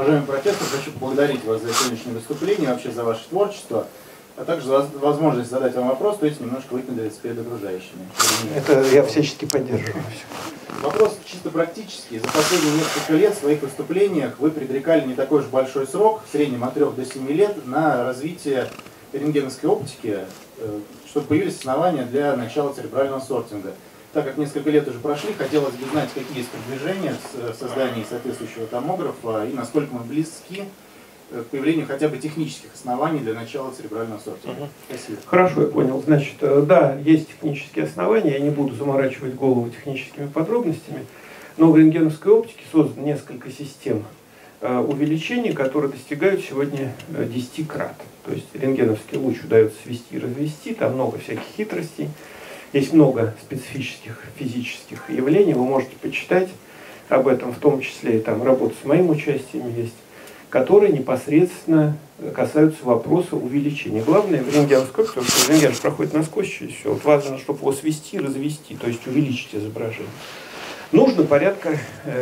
Уважаемый профессор, хочу поблагодарить вас за сегодняшнее выступление, вообще за ваше творчество, а также за возможность задать вам вопрос, то есть немножко выпендриться перед окружающими. Это я всячески поддерживаю. Вопрос чисто практический. За последние несколько лет в своих выступлениях вы предрекали не такой уж большой срок, в среднем от 3 до 7 лет, на развитие рентгеновской оптики, чтобы появились основания для начала церебрального сортинга. Так как несколько лет уже прошли, хотелось бы знать, какие есть продвижения в создании соответствующего томографа и насколько мы близки к появлению хотя бы технических оснований для начала церебрального сортинга. Спасибо. Хорошо, я понял. Значит, да, есть технические основания, я не буду заморачивать голову техническими подробностями, но в рентгеновской оптике создано несколько систем увеличений, которые достигают сегодня 10 крат. То есть рентгеновский луч удается свести и развести, там много всяких хитростей. Есть много специфических физических явлений, вы можете почитать об этом, в том числе и там работа с моим участием есть, которые непосредственно касаются вопроса увеличения. Главное в рентгеновской оптике, потому что рентген проходит насквозь через все, вот важно, чтобы его свести и развести, то есть увеличить изображение. Нужно порядка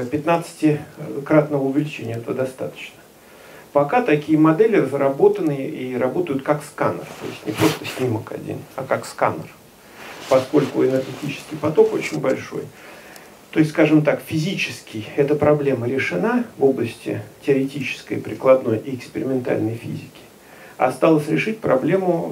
15-кратного увеличения, это достаточно. Пока такие модели разработаны и работают как сканер, то есть не просто снимок один, а как сканер, поскольку энергетический поток очень большой. То есть, скажем так, физически эта проблема решена в области теоретической, прикладной и экспериментальной физики. Осталось решить проблему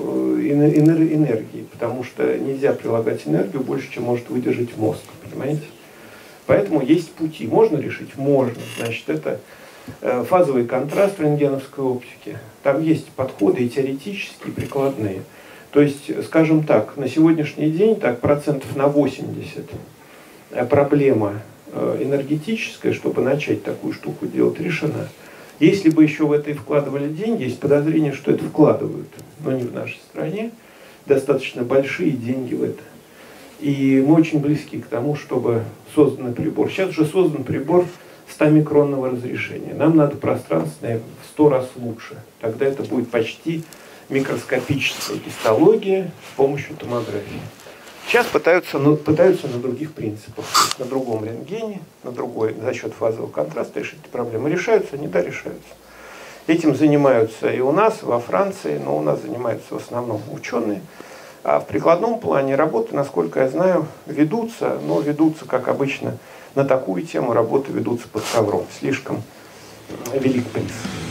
энергии, потому что нельзя прилагать энергию больше, чем может выдержать мозг, понимаете? Поэтому есть пути. Можно решить? Можно. Значит, это фазовый контраст в рентгеновской оптике. Там есть подходы и теоретические, и прикладные. То есть, скажем так, на сегодняшний день так, процентов на 80 проблема энергетическая, чтобы начать такую штуку делать, решена. Если бы еще в это и вкладывали деньги, есть подозрение, что это вкладывают, но не в нашей стране, достаточно большие деньги в это. И мы очень близки к тому, чтобы создан прибор. Сейчас уже создан прибор 100-микронного разрешения. Нам надо пространственное в 100 раз лучше. Тогда это будет почти микроскопическая гистология с помощью томографии. Сейчас пытаются на других принципах, то есть на другом рентгене, за счет фазового контраста решить эти проблемы. Решаются? Не да, решаются. Этим занимаются и у нас, во Франции, но у нас занимаются в основном ученые. А в прикладном плане работы, насколько я знаю, ведутся, но ведутся, как обычно, на такую тему работы ведутся под ковром. Слишком велик приз.